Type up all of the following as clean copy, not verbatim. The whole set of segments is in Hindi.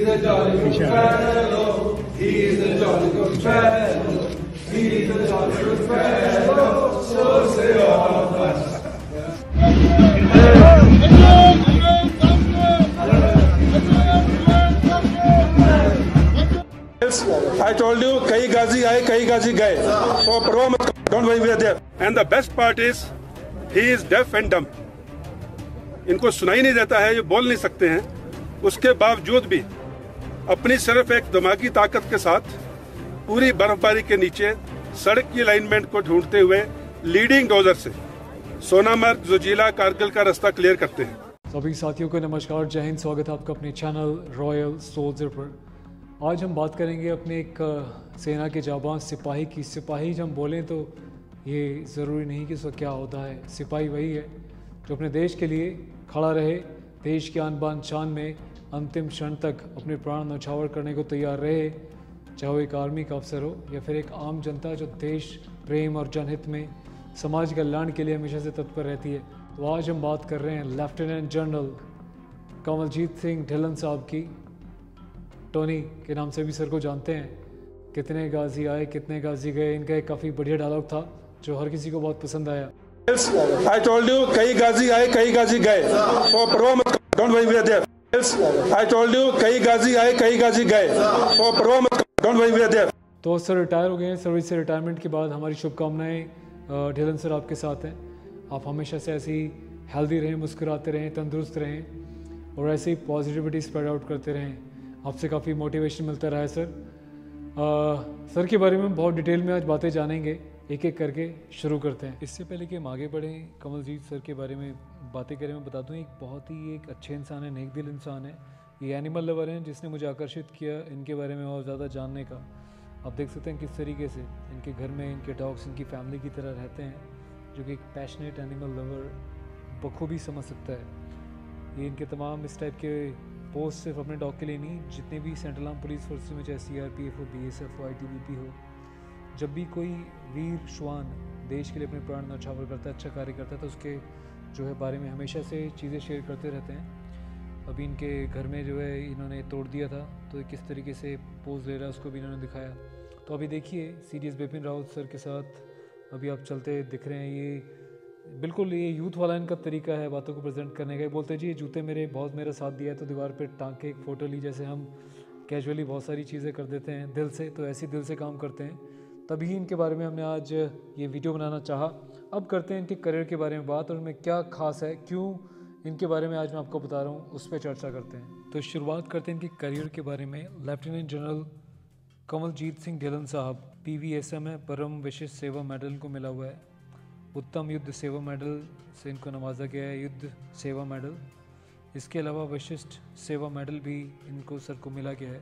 He's a jolly good fellow. He's a jolly good fellow. He's a jolly good fellow. So say all of us. I told you, कई गाजी आए, कई गाजी गए. So परवाह मत करो. Don't worry, we are there. And the best part is, he is deaf and dumb. इनको सुनाई नहीं देता है, ये बोल नहीं सकते हैं. उसके बावजूद भी अपनी सिर्फ एक दिमागी ताकत के साथ पूरी बर्फबारी के नीचे सड़क की अलाइनमेंट को ढूंढते हुए लीडिंग डोजर से सोनामर्ग, जोजिला, कारगिल का रास्ता क्लियर करते हैं. सभी साथियों को नमस्कार, जय हिंद. स्वागत है आपका अपने चैनल रॉयल सोल्जर पर. आज हम बात करेंगे अपने एक सेना के जाबाज सिपाही की. सिपाही जब हम बोलें तो ये ज़रूरी नहीं कि उसका क्या होता है. सिपाही वही है जो अपने देश के लिए खड़ा रहे, देश की आन बान शान में अंतिम क्षण तक अपने प्राण न्यौछावर करने को तैयार रहे, चाहे वो एक आर्मी का अफसर हो या फिर एक आम जनता जो देश प्रेम और जनहित में समाज कल्याण के लिए हमेशा से तत्पर रहती है. तो आज हम बात कर रहे हैं लेफ्टिनेंट जनरल कमलजीत सिंह ढिल्लन साहब की. टोनी के नाम से भी सर को जानते हैं. कितने गाजी आए, कितने गाजी गए, इनका एक काफ़ी बढ़िया डायलॉग था जो हर किसी को बहुत पसंद आया. I told you, कई गाजी आए, कई गाजी गए. So परवाह मत करो. Don't worry, we are there. I told you, कई गाजी आए, कई गाजी गए. So परवाह मत करो. Don't worry, we are there. तो सर रिटायर हो गए हैं. सर्विस से रिटायरमेंट के बाद हमारी शुभकामनाएं. ढिल्लन सर आपके साथ हैं. आप हमेशा से ऐसे ही हेल्दी रहें, मुस्कुराते रहें, तंदुरुस्त रहें और ऐसे ही पॉजिटिविटी स्प्रेड आउट करते रहें. आपसे काफ़ी मोटिवेशन मिलता रहा है सर. सर के बारे में बहुत डिटेल में आज बातें जानेंगे, एक एक करके शुरू करते हैं. इससे पहले कि हम आगे बढ़ें, कमलजीत सर के बारे में बातें करें, मैं बता दूं एक बहुत ही एक अच्छे इंसान है, नेक दिल इंसान है. ये एनिमल लवर हैं जिसने मुझे आकर्षित किया इनके बारे में और ज़्यादा जानने का. आप देख सकते हैं किस तरीके से इनके घर में इनके डॉग्स इनकी फैमिली की तरह रहते हैं, जो कि एक पैशनेट एनिमल लवर बखूबी समझ सकता है. ये इनके तमाम इस टाइप के पोस्ट सिर्फ अपने डॉग के लिए नहीं, जितने भी सेंट्रल आर्म पुलिस फोर्स में चाहे CRPF हो, BSF हो, ITBP हो, जब भी कोई वीर श्वान देश के लिए अपने प्राण न्यौछावर करता है, अच्छा कार्य करता है, तो उसके जो है बारे में हमेशा से चीज़ें शेयर करते रहते हैं. अभी इनके घर में जो है इन्होंने तोड़ दिया था, तो किस तरीके से पोज ले रहा है उसको भी इन्होंने दिखाया. तो अभी देखिए CDS बिपिन रावत सर के साथ अभी आप चलते दिख रहे हैं. ये बिल्कुल ये यूथ वाला इनका तरीका है बातों को प्रेजेंट करने का. बोलते जी ये जूते मेरा साथ दिया है, तो दीवार पे टांग के एक फ़ोटो ली. जैसे हम कैजुअली बहुत सारी चीज़ें कर देते हैं दिल से, तो ऐसे दिल से काम करते हैं. तभी इनके बारे में हमने आज ये वीडियो बनाना चाहा. अब करते हैं इनके करियर के बारे में बात, और उनमें क्या खास है, क्यों इनके बारे में आज मैं आपको बता रहा हूँ, उस पर चर्चा करते हैं. तो शुरुआत करते हैं इनके करियर के बारे में. लेफ्टिनेंट जनरल कमलजीत सिंह ढिल्लन साहब PVSM है, परम विशिष्ट सेवा मेडल इनको मिला हुआ है. उत्तम युद्ध सेवा मेडल से इनको नवाजा गया है, युद्ध सेवा मेडल. इसके अलावा विशिष्ट सेवा मेडल भी इनको सर को मिला गया है.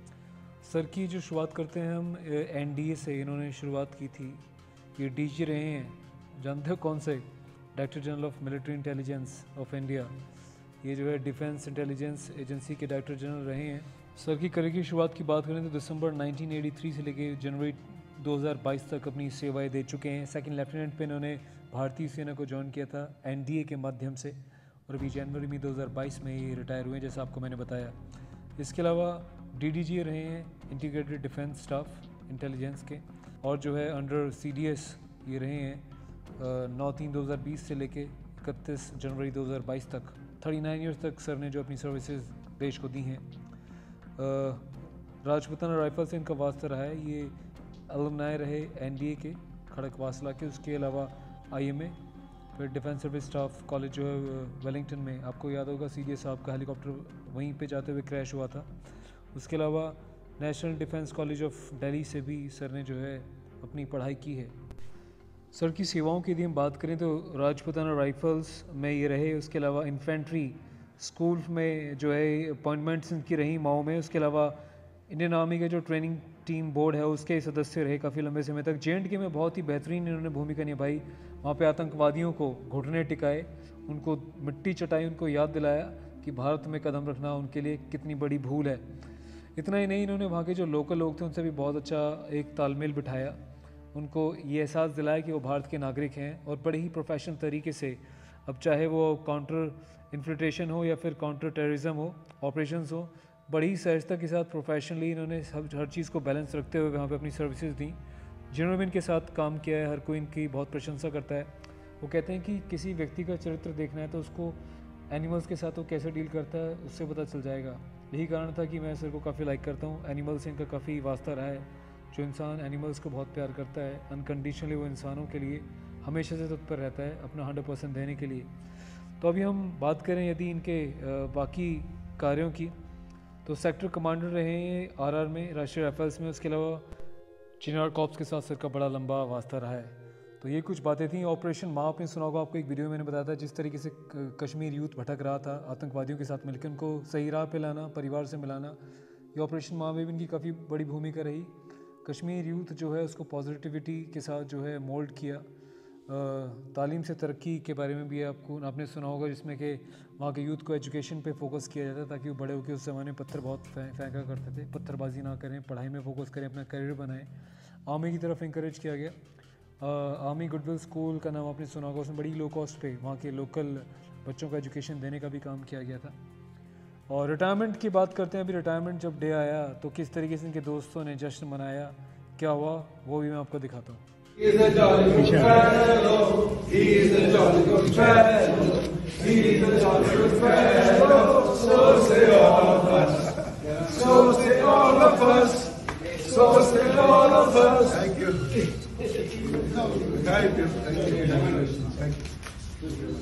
सर की जो शुरुआत करते हैं हम NDA से इन्होंने शुरुआत की थी. ये DG रहे हैं, जानते हो कौन से? Director general of military intelligence of India. ये जो है डिफेंस इंटेलिजेंस एजेंसी के डायरेक्टर जनरल रहे हैं. सर की करियर की शुरुआत की बात करें तो दिसंबर 1983 से लेकर जनवरी 2022 तक अपनी सेवाएं दे चुके हैं. सेकंड लेफ्टिनेंट पे इन्होंने भारतीय सेना को ज्वाइन किया था NDA के माध्यम से, और अभी जनवरी में 2022 में ये रिटायर हुए जैसा आपको मैंने बताया. इसके अलावा DDG रहे हैं, इंटीग्रेटेड डिफेंस स्टाफ इंटेलिजेंस के, और जो है अंडर CDS ये रहे हैं 9/3/2020 से लेके 31 जनवरी 2022 तक. 39 ईयर्स तक सर ने जो अपनी सर्विसेज देश को दी हैं. राजपूताना राइफल से इनका वास्ता रहा है. ये अलमनाए रहे NDA के खड़कवासला के. उसके अलावा IMA, फिर डिफेंस सर्विस स्टाफ कॉलेज जो है वेलिंगटन में, आपको याद होगा CDS साहब का हेलीकॉप्टर वहीं पे जाते हुए क्रैश हुआ था. उसके अलावा national defence college of Delhi से भी सर ने जो है अपनी पढ़ाई की है. सर की सेवाओं की यदि हम बात करें तो राजपूताना राइफल्स में ये रहे. उसके अलावा इन्फेंट्री स्कूल में जो है अपॉइंटमेंट्स इनकी रही माओ में. उसके अलावा इंडियन आर्मी के जो ट्रेनिंग टीम बोर्ड है उसके सदस्य रहे काफ़ी लंबे समय तक. JNK में बहुत ही बेहतरीन इन्होंने भूमिका निभाई. वहाँ पे आतंकवादियों को घुटने टिकाए, उनको मिट्टी चटाई, उनको याद दिलाया कि भारत में कदम रखना उनके लिए कितनी बड़ी भूल है. इतना ही नहीं, इन्होंने वहाँ के जो लोकल लोग थे उनसे भी बहुत अच्छा एक तालमेल बिठाया. उनको ये एहसास दिलाया कि वो भारत के नागरिक हैं, और बड़े ही प्रोफेशनल तरीके से, अब चाहे वो काउंटर इन्फिल्ट्रेशन हो या फिर काउंटर टेररिज्म हो ऑपरेशंस हो, बड़ी सहजता के साथ प्रोफेशनली इन्होंने हर चीज़ को बैलेंस रखते हुए वहाँ पे अपनी सर्विसेज दी। जिन्होंने भी इनके साथ काम किया है हर कोई इनकी बहुत प्रशंसा करता है। वो कहते हैं कि किसी व्यक्ति का चरित्र देखना है तो उसको एनिमल्स के साथ वो कैसे डील करता है उससे पता चल जाएगा। यही कारण था कि मैं सर को काफ़ी लाइक करता हूँ। एनिमल्स से इनका काफ़ी वास्ता रहा है। जो इंसान एनिमल्स को बहुत प्यार करता है अनकंडीशनली वो इंसानों के लिए हमेशा से तत्पर रहता है अपना 100% देने के लिए। तो अभी हम बात करें यदि इनके बाकी कार्यों की, तो सेक्टर कमांडर रहे हैं आरआर में, राष्ट्रीय राइफल्स में। उसके अलावा चिनार कॉर्प्स के साथ सर का बड़ा लंबा वास्ता रहा है। तो ये कुछ बातें थी। ऑपरेशन माँ आपने सुना होगा, आपको एक वीडियो मैंने बताया था जिस तरीके से कश्मीर यूथ भटक रहा था आतंकवादियों के साथ मिलकर उनको सही राह पे लाना, परिवार से मिलाना। ये ऑपरेशन माँ में भी इनकी काफ़ी बड़ी भूमिका रही। कश्मीर यूथ जो है उसको पॉजिटिविटी के साथ जो है मोल्ड किया। तालीम से तरक्की के बारे में भी आपने सुना होगा, जिसमें कि वहाँ के यूथ को एजुकेशन पे फोकस किया जाता है ताकि वो बड़े होकर उस ज़माने में पत्थर बहुत फेंका करते थे। पत्थरबाजी ना करें, पढ़ाई में फोकस करें, अपना करियर बनाएं। आर्मी की तरफ इंकरेज किया गया। आर्मी गुडविल स्कूल का नाम आपने सुना होगा, उसमें बड़ी लो कॉस्ट पे वहाँ के लोकल बच्चों को एजुकेशन देने का भी काम किया गया था। और रिटायरमेंट की बात करते हैं। अभी रिटायरमेंट जब डे आया तो किस तरीके से इनके दोस्तों ने जश्न मनाया, क्या हुआ, वो भी मैं आपको दिखाता हूँ। He's a jolly good fellow. He's a jolly good fellow. He's a jolly good fellow. So say all of us. So say all of us. So say all of us. Thank you. Thank you. Thank you.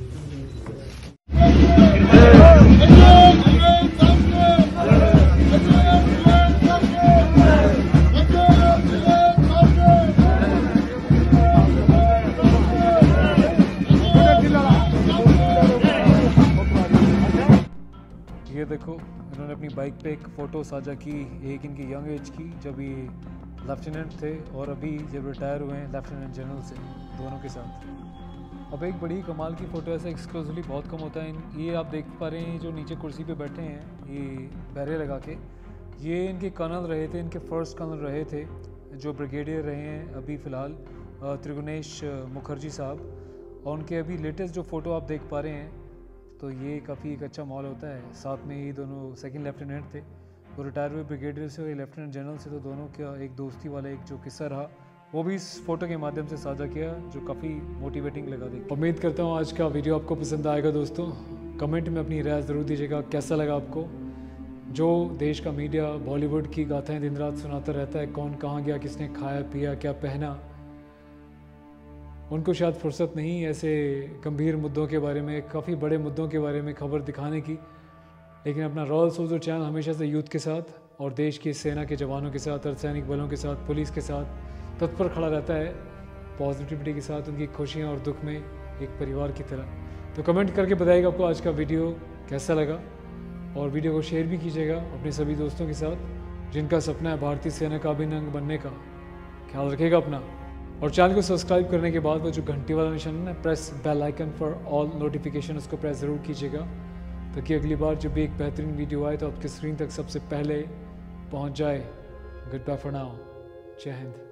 ये देखो, इन्होंने अपनी बाइक पे एक फ़ोटो साझा की, एक इनकी यंग एज की जब ये लेफ्टिनेंट थे और अभी जब रिटायर हुए हैं लेफ्टिनेंट जनरल से, दोनों के साथ। अब एक बड़ी कमाल की फ़ोटो ऐसे एक्सक्लूसिवली बहुत कम होता है। ये आप देख पा रहे हैं, जो नीचे कुर्सी पे बैठे हैं ये बैरे लगा के, ये इनके कर्नल रहे थे, इनके फर्स्ट कर्नल रहे थे, जो ब्रिगेडियर रहे हैं अभी फ़िलहाल, त्रिगुणेश मुखर्जी साहब। और उनके अभी लेटेस्ट जो फ़ोटो आप देख पा रहे हैं, तो ये काफ़ी एक अच्छा माहौल होता है। साथ में ये दोनों सेकंड लेफ्टिनेंट थे, वो रिटायर हुए ब्रिगेडियर से और ये लेफ्टिनेंट जनरल से, तो दोनों का एक दोस्ती वाला एक जो किस्सा रहा वो भी इस फोटो के माध्यम से साझा किया, जो काफ़ी मोटिवेटिंग लगा। देख उम्मीद करता हूँ आज का वीडियो आपको पसंद आएगा। दोस्तों कमेंट में अपनी राय ज़रूर दीजिएगा, कैसा लगा आपको। जो देश का मीडिया बॉलीवुड की गाथाएँ दिन रात सुनाता रहता है, कौन कहाँ गया, किसने खाया पिया क्या पहना, उनको शायद फुर्सत नहीं ऐसे गंभीर मुद्दों के बारे में, काफ़ी बड़े मुद्दों के बारे में खबर दिखाने की। लेकिन अपना रॉयल सोल्जर चैनल हमेशा से यूथ के साथ और देश की सेना के जवानों के साथ, अर्धसैनिक बलों के साथ, पुलिस के साथ तत्पर खड़ा रहता है, पॉजिटिविटी के साथ, उनकी खुशियाँ और दुख में एक परिवार की तरह। तो कमेंट करके बताइएगा आपको आज का वीडियो कैसा लगा, और वीडियो को शेयर भी कीजिएगा अपने सभी दोस्तों के साथ जिनका सपना है भारतीय सेना का अभिन्न अंग बनने का। ख्याल रखिएगा अपना, और चैनल को सब्सक्राइब करने के बाद वो जो घंटी वाला निशान है ना, press bell icon for all notification, उसको प्रेस ज़रूर कीजिएगा ताकि अगली बार जब भी एक बेहतरीन वीडियो आए तो आपकी स्क्रीन तक सबसे पहले पहुंच जाए। Good bye for now. Jai Hind.